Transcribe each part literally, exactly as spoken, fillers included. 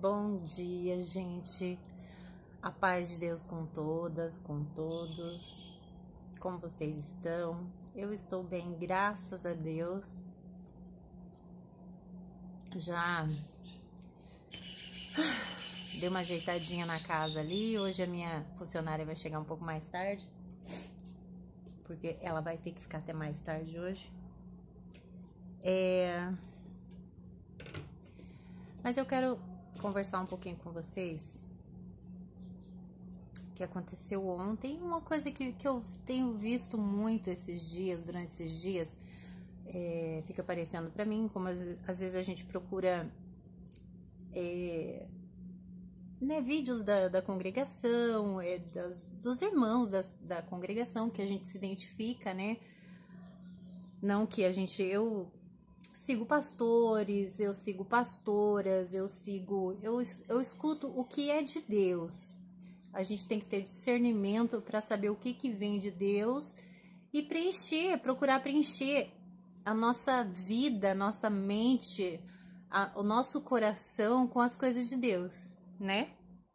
Bom dia, gente. A paz de Deus com todas, com todos. Como vocês estão? Eu estou bem, graças a Deus. Já dei uma ajeitadinha na casa ali. Hoje a minha funcionária vai chegar um pouco mais tarde, porque ela vai ter que ficar até mais tarde hoje. É... Mas eu quero conversar um pouquinho com vocês que aconteceu ontem, uma coisa que, que eu tenho visto muito esses dias, durante esses dias, é, fica aparecendo pra mim, como às, às vezes a gente procura é, né, vídeos da, da congregação, é, das, dos irmãos das, da congregação, que a gente se identifica, né, não que a gente, eu sigo pastores, eu sigo pastoras, eu sigo, eu, eu escuto o que é de Deus. A gente tem que ter discernimento para saber o que, que vem de Deus e preencher, procurar preencher a nossa vida, a nossa mente, a, o nosso coração com as coisas de Deus, né?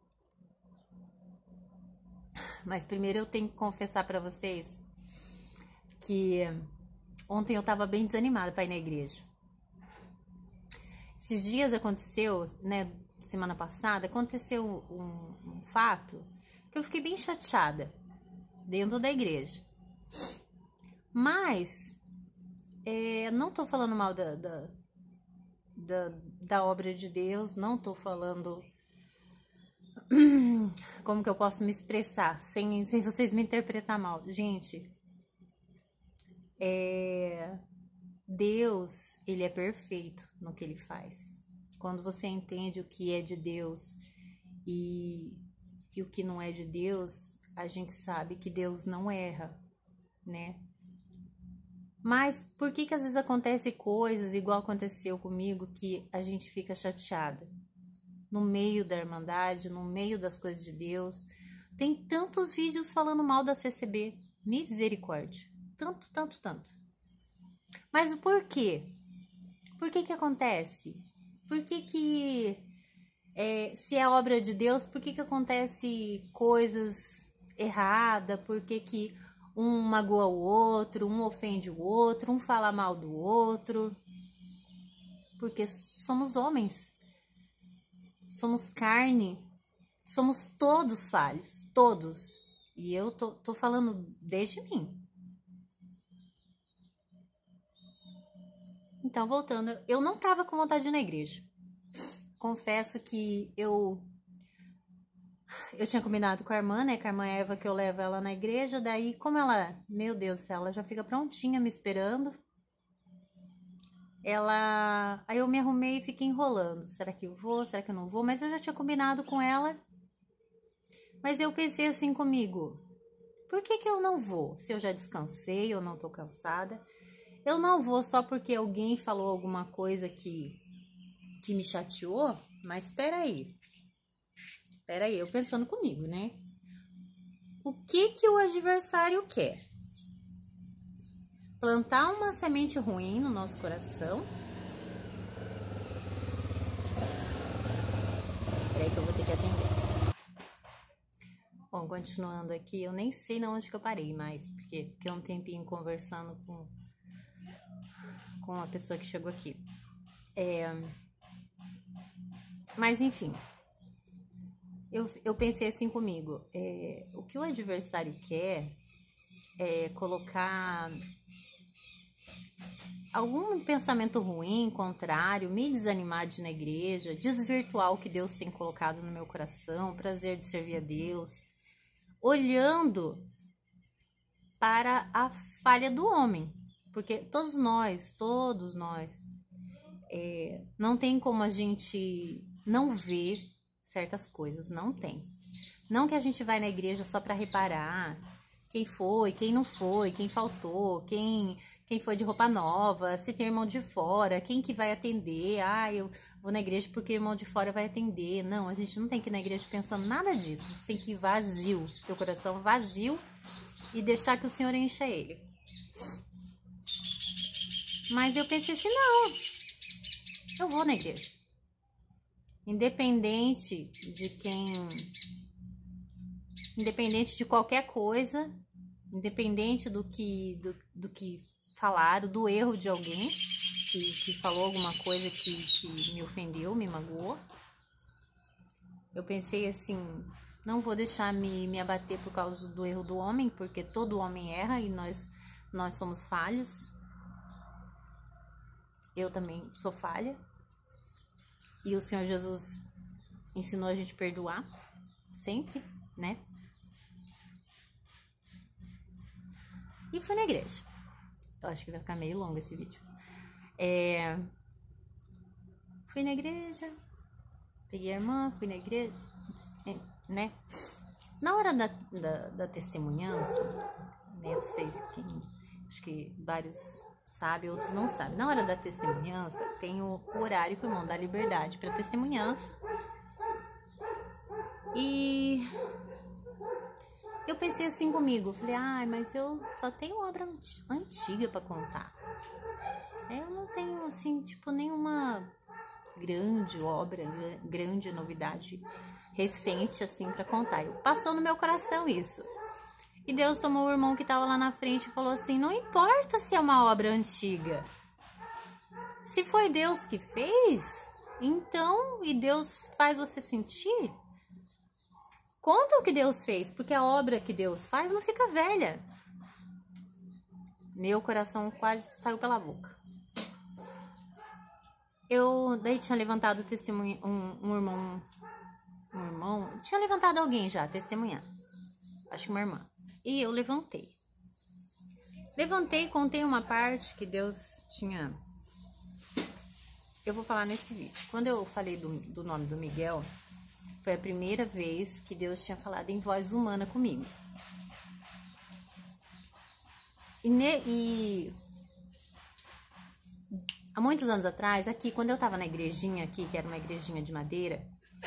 Mas primeiro eu tenho que confessar para vocês que ontem eu estava bem desanimada para ir na igreja. Esses dias aconteceu, né, semana passada, aconteceu um, um fato que eu fiquei bem chateada dentro da igreja. Mas, é, não tô falando mal da, da, da, da obra de Deus, não tô falando como que eu posso me expressar sem, sem vocês me interpretar mal. Gente, é... Deus, ele é perfeito no que ele faz. Quando você entende o que é de Deus e, e o que não é de Deus, a gente sabe que Deus não erra, né? Mas por que que às vezes acontece coisas igual aconteceu comigo que a gente fica chateada? No meio da irmandade, no meio das coisas de Deus, tem tantos vídeos falando mal da C C B, misericórdia, tanto, tanto, tanto. Mas o porquê? Por que que acontece? Por que que, é, se é obra de Deus, por que que acontece coisas erradas? Por que que um magoa o outro, um ofende o outro, um fala mal do outro? Porque somos homens, somos carne, somos todos falhos, todos. E eu tô, tô falando desde mim. Então, voltando, eu não tava com vontade de ir na igreja. Confesso que eu eu tinha combinado com a irmã, né, com a irmã Eva, que eu levo ela na igreja. Daí, como ela, meu Deus do céu, ela já fica prontinha me esperando. Ela, aí eu me arrumei e fiquei enrolando. Será que eu vou? Será que eu não vou? Mas eu já tinha combinado com ela. Mas eu pensei assim comigo, por que que eu não vou? Se eu já descansei, eu não tô cansada. Eu não vou só porque alguém falou alguma coisa que, que me chateou, mas espera aí. Espera aí, eu pensando comigo, né? O que que o adversário quer? Plantar uma semente ruim no nosso coração. Espera aí que eu vou ter que atender. Bom, continuando aqui, eu nem sei na onde que eu parei mais, porque fiquei um tempinho conversando com... com a pessoa que chegou aqui. É... Mas, enfim, eu, eu pensei assim comigo, é, o que o adversário quer é colocar algum pensamento ruim, contrário, me desanimar de ir na igreja, desvirtuar o que Deus tem colocado no meu coração, o prazer de servir a Deus, olhando para a falha do homem. Porque todos nós, todos nós, é, não tem como a gente não ver certas coisas, não tem. Não que a gente vai na igreja só para reparar quem foi, quem não foi, quem faltou, quem, quem foi de roupa nova, se tem irmão de fora, quem que vai atender. Ah, eu vou na igreja porque o irmão de fora vai atender. Não, a gente não tem que ir na igreja pensando nada disso. Você tem que ir vazio, teu coração vazio e deixar que o Senhor encha ele. Mas eu pensei assim, não, eu vou na igreja. independente de quem, independente de qualquer coisa, independente do que, do, do que falaram, do erro de alguém que, que falou alguma coisa que, que me ofendeu, me magoou, eu pensei assim, não vou deixar me, me abater por causa do erro do homem, porque todo homem erra e nós, nós somos falhos. Eu também sou falha. E o Senhor Jesus ensinou a gente a perdoar sempre, né? E fui na igreja. Eu acho que vai ficar meio longo esse vídeo. É... Fui na igreja, peguei a irmã, fui na igreja, né? Na hora da, da, da testemunhança, né? Eu sei quem, acho que vários sabem, outros não sabem. Na hora da testemunhança, tem o, o horário que o irmão dá liberdade para testemunhança. E eu pensei assim comigo, falei, ai, mas eu só tenho obra antiga para contar. Eu não tenho, assim, tipo, nenhuma grande obra, grande novidade recente, assim, para contar. Eu, passou no meu coração isso. E Deus tomou o irmão que estava lá na frente e falou assim, não importa se é uma obra antiga. Se foi Deus que fez, então, e Deus faz você sentir, conta o que Deus fez, porque a obra que Deus faz não fica velha. Meu coração quase saiu pela boca. Eu daí tinha levantado testemunha, um, um irmão, um irmão, tinha levantado alguém já, testemunhar. Acho que uma irmã. E eu levantei. Levantei e contei uma parte que Deus tinha... Eu vou falar nesse vídeo. Quando eu falei do, do nome do Miguel, foi a primeira vez que Deus tinha falado em voz humana comigo. E, ne, e há muitos anos atrás, aqui, quando eu tava na igrejinha aqui, que era uma igrejinha de madeira,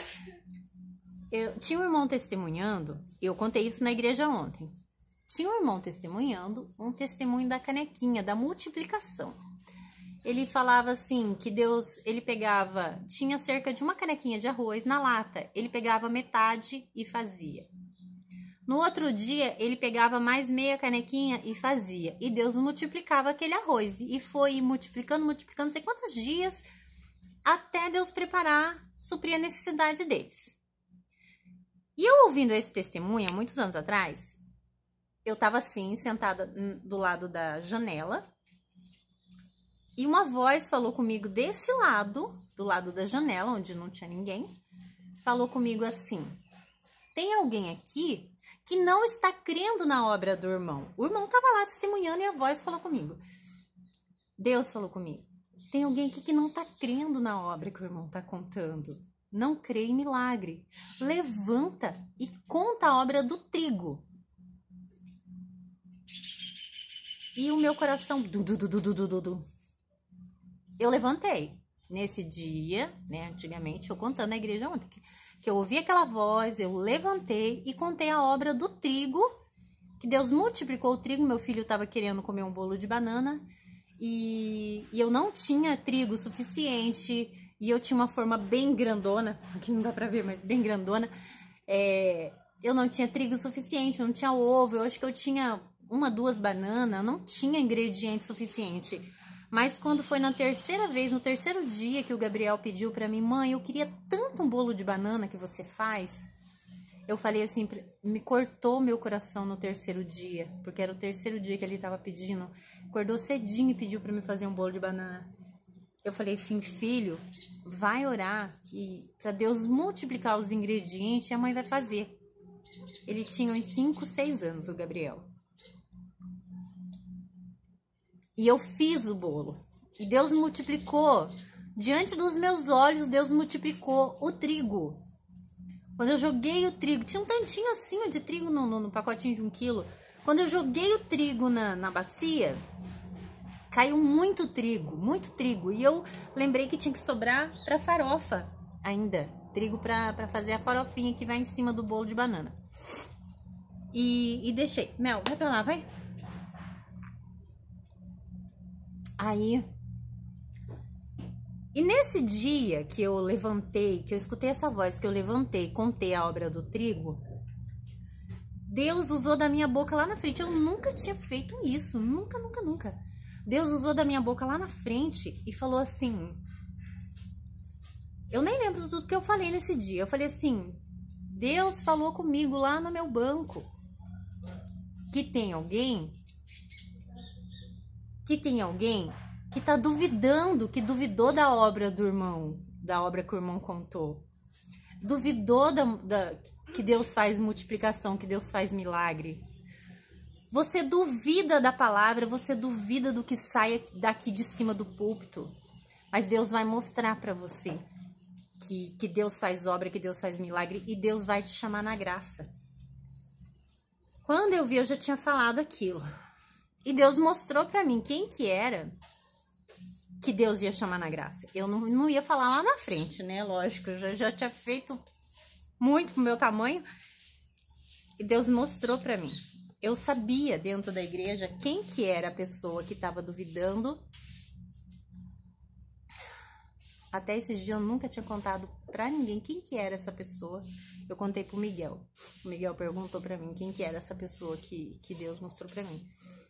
eu tinha um irmão testemunhando, eu contei isso na igreja ontem. Tinha um irmão testemunhando, um testemunho da canequinha, da multiplicação. Ele falava assim, que Deus, ele pegava, tinha cerca de uma canequinha de arroz na lata, ele pegava metade e fazia. No outro dia, ele pegava mais meia canequinha e fazia. E Deus multiplicava aquele arroz. E foi multiplicando, multiplicando, não sei quantos dias, até Deus preparar, suprir a necessidade deles. E eu ouvindo esse testemunho, há muitos anos atrás, eu tava assim, sentada do lado da janela, e uma voz falou comigo desse lado, do lado da janela, onde não tinha ninguém, falou comigo assim, tem alguém aqui que não está crendo na obra do irmão. O irmão tava lá testemunhando e a voz falou comigo. Deus falou comigo, tem alguém aqui que não tá crendo na obra que o irmão tá contando. Não crê em milagre. Levanta e conta a obra do trigo. E o meu coração... Du, du, du, du, du, du, du. Eu levantei. Nesse dia, né, antigamente, eu contando na igreja ontem, que, que eu ouvi aquela voz, eu levantei e contei a obra do trigo, que Deus multiplicou o trigo. Meu filho estava querendo comer um bolo de banana e, e eu não tinha trigo suficiente... E eu tinha uma forma bem grandona, aqui não dá pra ver, mas bem grandona. É, eu não tinha trigo suficiente, não tinha ovo. Eu acho que eu tinha uma, duas bananas, não tinha ingrediente suficiente. Mas quando foi na terceira vez, no terceiro dia que o Gabriel pediu pra mim, mãe, eu queria tanto um bolo de banana que você faz. Eu falei assim, me cortou meu coração no terceiro dia, porque era o terceiro dia que ele tava pedindo. Acordou cedinho e pediu pra me fazer um bolo de banana. Eu falei assim, filho, vai orar que para Deus multiplicar os ingredientes e a mãe vai fazer. Ele tinha uns cinco, seis anos, o Gabriel. E eu fiz o bolo. E Deus multiplicou. Diante dos meus olhos, Deus multiplicou o trigo. Quando eu joguei o trigo, tinha um tantinho assim de trigo no, no, no pacotinho de um quilo. Quando eu joguei o trigo na, na bacia... Caiu muito trigo, muito trigo. E eu lembrei que tinha que sobrar para farofa ainda. Trigo para fazer a farofinha que vai em cima do bolo de banana. E, e deixei. Mel, vai pra lá, vai. Aí, E nesse dia que eu levantei, que eu escutei essa voz, que eu levantei, contei a obra do trigo, Deus usou da minha boca lá na frente. Eu nunca tinha feito isso, nunca, nunca, nunca. Deus usou da minha boca lá na frente e falou assim... Eu nem lembro tudo que eu falei nesse dia. Eu falei assim, Deus falou comigo lá no meu banco que tem alguém, que tem alguém que tá duvidando, que duvidou da obra do irmão, da obra que o irmão contou. Duvidou da, da, que Deus faz multiplicação, que Deus faz milagre. Você duvida da palavra, você duvida do que sai daqui de cima do púlpito. Mas Deus vai mostrar para você que, que Deus faz obra, que Deus faz milagre e Deus vai te chamar na graça. Quando eu vi, eu já tinha falado aquilo. E Deus mostrou para mim quem que era que Deus ia chamar na graça. Eu não, não ia falar lá na frente, né? Lógico, eu já, já tinha feito muito pro meu tamanho. E Deus mostrou para mim. Eu sabia dentro da igreja quem que era a pessoa que estava duvidando. Até esses dias eu nunca tinha contado pra ninguém quem que era essa pessoa. Eu contei pro Miguel. O Miguel perguntou pra mim quem que era essa pessoa que, que Deus mostrou pra mim.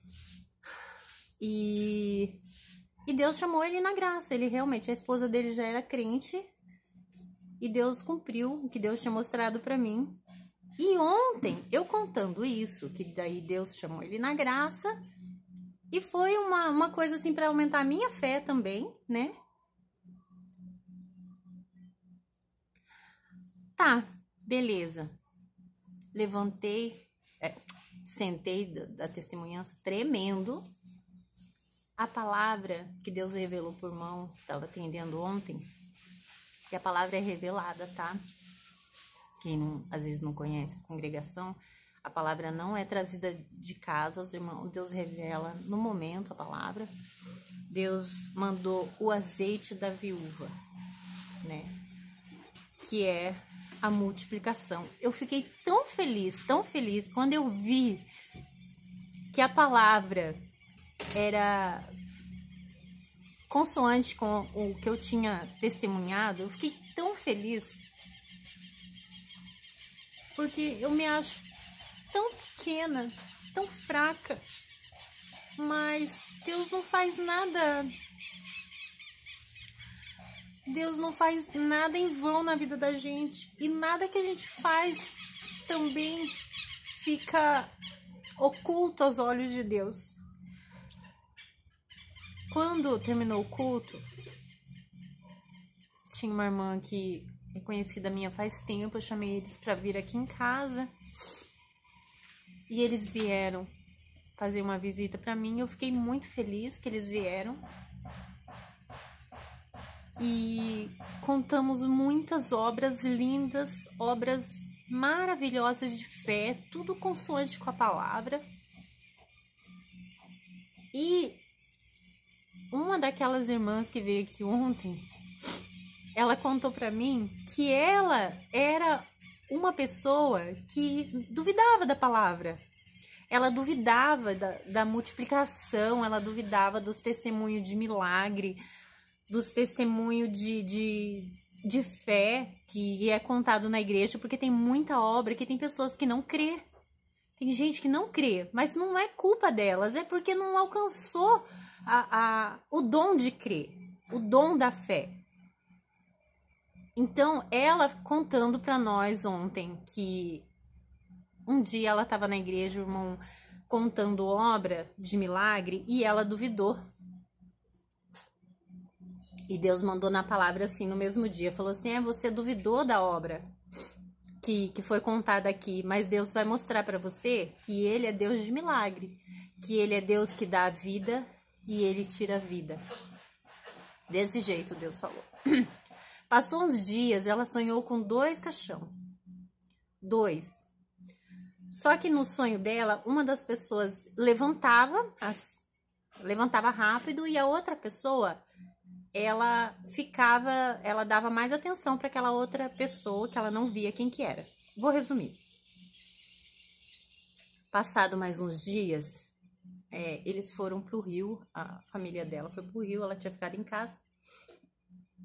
E, e Deus chamou ele na graça. Ele realmente, a esposa dele já era crente. E Deus cumpriu o que Deus tinha mostrado pra mim. E ontem, eu contando isso, que daí Deus chamou ele na graça. E foi uma, uma coisa assim pra aumentar a minha fé também, né? Tá, beleza. Levantei, é, sentei da, da testemunhança tremendo. A palavra que Deus revelou por mão, estava atendendo ontem, que a palavra é revelada, tá? Quem não, às vezes não conhece a congregação, a palavra não é trazida de casa, os irmãos, Deus revela no momento a palavra. Deus mandou o azeite da viúva, né? Que é a multiplicação. Eu fiquei tão feliz, tão feliz, quando eu vi que a palavra era consoante com o que eu tinha testemunhado. Eu fiquei tão feliz, porque eu me acho tão pequena, tão fraca, mas Deus não faz nada... Deus não faz nada em vão na vida da gente. E nada que a gente faz também fica oculto aos olhos de Deus. Quando terminou o culto, tinha uma irmã que é conhecida minha faz tempo. Eu chamei eles para vir aqui em casa. E eles vieram fazer uma visita para mim. Eu fiquei muito feliz que eles vieram. E contamos muitas obras lindas, obras maravilhosas de fé, tudo consoante com a palavra. E uma daquelas irmãs que veio aqui ontem, ela contou pra mim que ela era uma pessoa que duvidava da palavra. Ela duvidava da, da multiplicação, ela duvidava dos testemunhos de milagre, dos testemunhos de, de, de fé que é contado na igreja, porque tem muita obra que tem pessoas que não crê. Tem gente que não crê, mas não é culpa delas, é porque não alcançou a, a, o dom de crer, o dom da fé. Então, ela contando para nós ontem que um dia ela estava na igreja, o irmão contando obra de milagre, e ela duvidou. E Deus mandou na palavra assim no mesmo dia, falou assim, é, você duvidou da obra que, que foi contada aqui, mas Deus vai mostrar para você que Ele é Deus de milagre, que Ele é Deus que dá a vida e Ele tira a vida. Desse jeito Deus falou. Passou uns dias, ela sonhou com dois caixão. Dois. Só que no sonho dela, uma das pessoas levantava, as, levantava rápido, e a outra pessoa... ela ficava, ela dava mais atenção para aquela outra pessoa que ela não via quem que era. Vou resumir. Passado mais uns dias, é, eles foram pro Rio, a família dela foi pro Rio, ela tinha ficado em casa.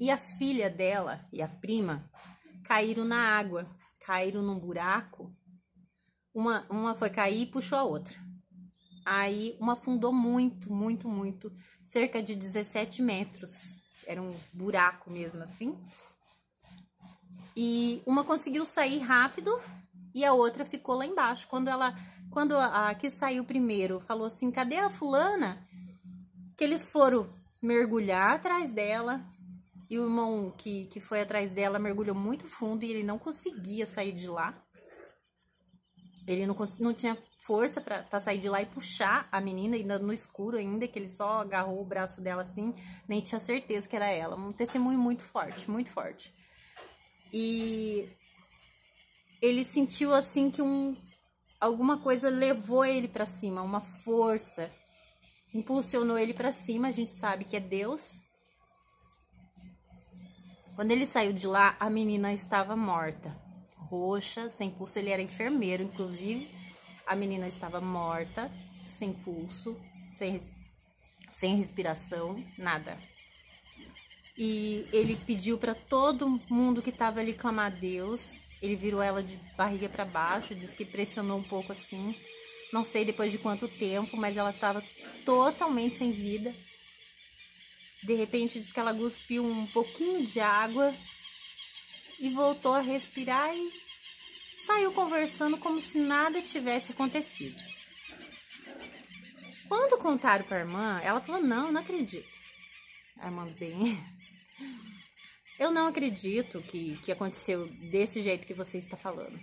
E a filha dela e a prima caíram na água, caíram num buraco. Uma, uma foi cair e puxou a outra. Aí uma afundou muito, muito, muito, cerca de dezessete metros. Era um buraco mesmo assim. E uma conseguiu sair rápido e a outra ficou lá embaixo. Quando ela, quando a, a que saiu primeiro falou assim, cadê a fulana? Que eles foram mergulhar atrás dela. E o irmão que, que foi atrás dela mergulhou muito fundo e ele não conseguia sair de lá. Ele não, não tinha força para sair de lá e puxar a menina, ainda no escuro ainda, que ele só agarrou o braço dela assim, nem tinha certeza que era ela. Um testemunho muito forte, muito forte. E ele sentiu assim que um, alguma coisa levou ele para cima, uma força, impulsionou ele para cima, a gente sabe que é Deus. Quando ele saiu de lá, a menina estava morta, roxa, sem pulso. Ele era enfermeiro, inclusive. A menina estava morta, sem pulso, sem, sem respiração, nada. E ele pediu para todo mundo que estava ali clamar a Deus. Ele virou ela de barriga para baixo, disse que pressionou um pouco assim. Não sei depois de quanto tempo, mas ela estava totalmente sem vida. De repente, diz que ela cuspiu um pouquinho de água e voltou a respirar e saiu conversando como se nada tivesse acontecido. Quando contaram para a irmã, ela falou, não, não acredito. A irmã bem... Eu não acredito que, que aconteceu desse jeito que você está falando.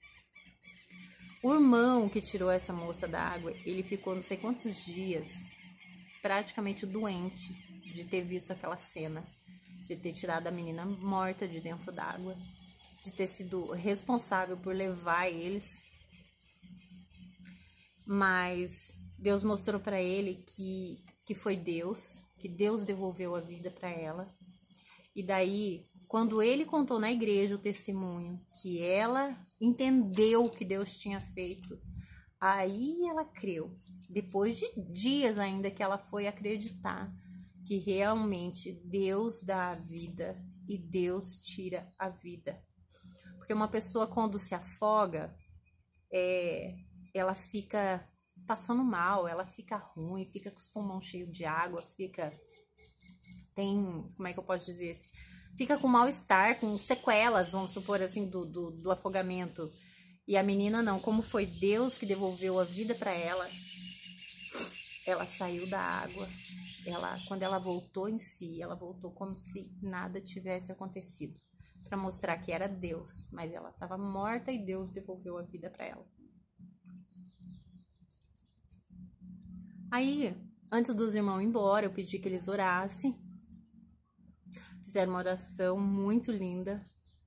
O irmão que tirou essa moça da água, ele ficou não sei quantos dias praticamente doente de ter visto aquela cena, de ter tirado a menina morta de dentro d'água, de ter sido responsável por levar eles. Mas Deus mostrou para ele que, que foi Deus, que Deus devolveu a vida para ela. E daí, quando ele contou na igreja o testemunho, que ela entendeu o que Deus tinha feito, aí ela creu. Depois de dias ainda que ela foi acreditar que realmente Deus dá a vida e Deus tira a vida. Porque uma pessoa quando se afoga, é, ela fica passando mal, ela fica ruim, fica com os pulmões cheios de água, fica... Tem, como é que eu posso dizer assim? Fica com mal-estar, com sequelas, vamos supor assim, do, do, do afogamento. E a menina não, como foi Deus que devolveu a vida para ela, ela saiu da água. Ela, quando ela voltou em si, ela voltou como se nada tivesse acontecido. Para mostrar que era Deus, mas ela estava morta e Deus devolveu a vida para ela. Aí, antes dos irmãos ir embora, eu pedi que eles orassem. Fizeram uma oração muito linda.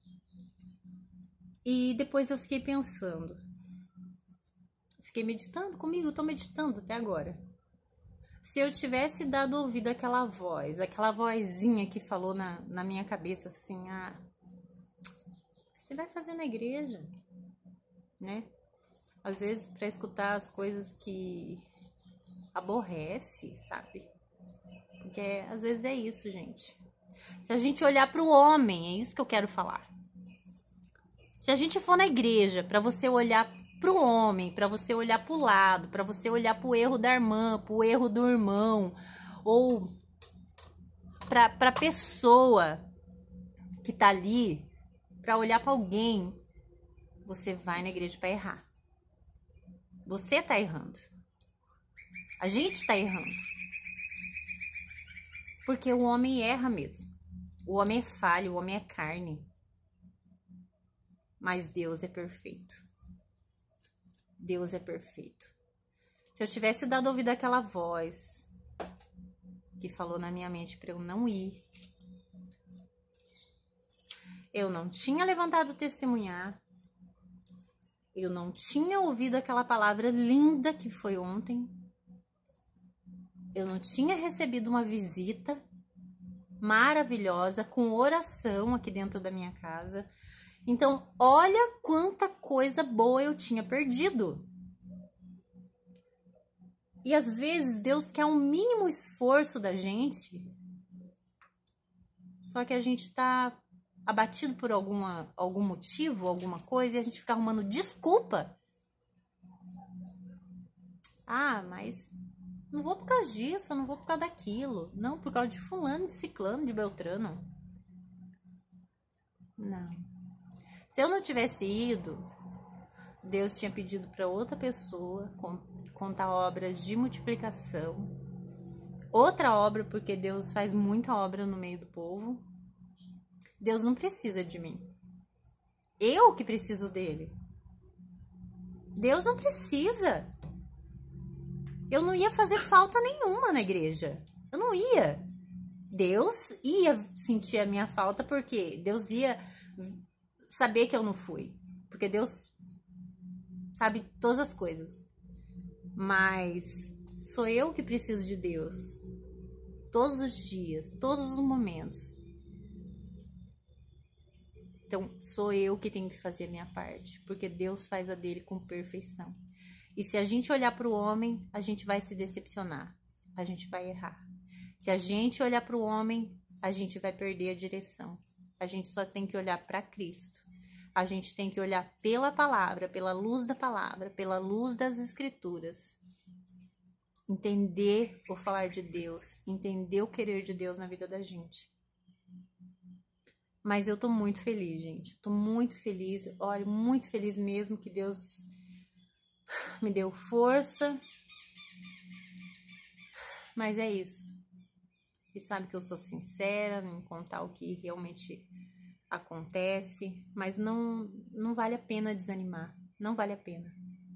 E depois eu fiquei pensando. Fiquei meditando comigo, eu tô meditando até agora. Se eu tivesse dado ouvido àquela voz, aquela vozinha que falou na, na minha cabeça assim, ah, o que você vai fazer na igreja? Né? Às vezes para escutar as coisas que aborrece, sabe? Porque às vezes é isso, gente. Se a gente olhar para o homem, é isso que eu quero falar. Se a gente for na igreja para você olhar para o homem, para você olhar para o lado, para você olhar para o erro da irmã, para o erro do irmão, ou para a pessoa que tá ali, para olhar para alguém, você vai na igreja para errar. Você tá errando. A gente tá errando. Porque o homem erra mesmo. O homem é falho, o homem é carne. Mas Deus é perfeito. Deus é perfeito. Se eu tivesse dado ouvido àquela voz que falou na minha mente para eu não ir, eu não tinha levantado testemunhar, eu não tinha ouvido aquela palavra linda que foi ontem, eu não tinha recebido uma visita maravilhosa com oração aqui dentro da minha casa. Então, olha quanta coisa boa eu tinha perdido. E às vezes Deus quer um mínimo esforço da gente Só que a gente tá abatido por alguma, algum motivo, alguma coisa, e a gente fica arrumando desculpa. Ah, mas não vou por causa disso, eu não vou por causa daquilo. Não, por causa de fulano, de ciclano, de beltrano. Não. Se eu não tivesse ido, Deus tinha pedido para outra pessoa contar obras de multiplicação. Outra obra, porque Deus faz muita obra no meio do povo. Deus não precisa de mim. Eu que preciso dele. Deus não precisa. Eu não ia fazer falta nenhuma na igreja. Eu não ia. Deus ia sentir a minha falta porque Deus ia saber que eu não fui. Porque Deus sabe todas as coisas. Mas sou eu que preciso de Deus. Todos os dias, todos os momentos. Então, sou eu que tenho que fazer a minha parte, porque Deus faz a dele com perfeição. E se a gente olhar para o homem, a gente vai se decepcionar, a gente vai errar. Se a gente olhar para o homem, a gente vai perder a direção. A gente só tem que olhar para Cristo. A gente tem que olhar pela palavra, pela luz da palavra, pela luz das escrituras. Entender o falar de Deus, entender o querer de Deus na vida da gente. Mas eu tô muito feliz, gente. Tô muito feliz. Olha, muito feliz mesmo que Deus me deu força. Mas é isso. E sabe que eu sou sincera em contar o que realmente acontece. Mas não, não vale a pena desanimar. Não vale a pena.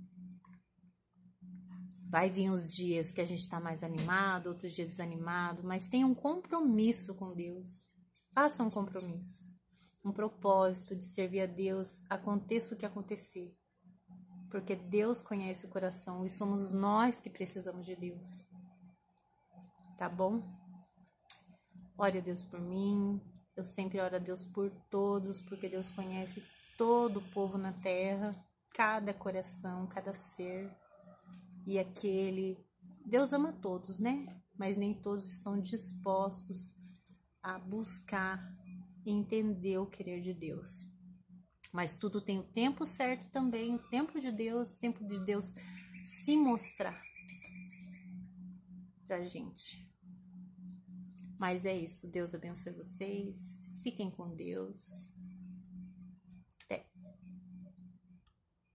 Vai vir uns dias que a gente tá mais animado, outros dias desanimado. Mas tenha um compromisso com Deus. Faça um compromisso, um propósito de servir a Deus, aconteça o que acontecer. Porque Deus conhece o coração e somos nós que precisamos de Deus. Tá bom? Ore a Deus por mim, eu sempre oro a Deus por todos, porque Deus conhece todo o povo na terra, cada coração, cada ser. E aquele... Deus ama todos, né? Mas nem todos estão dispostos a buscar e entender o querer de Deus. Mas tudo tem o tempo certo também, o tempo de Deus, o tempo de Deus se mostrar pra gente. Mas é isso, Deus abençoe vocês, fiquem com Deus.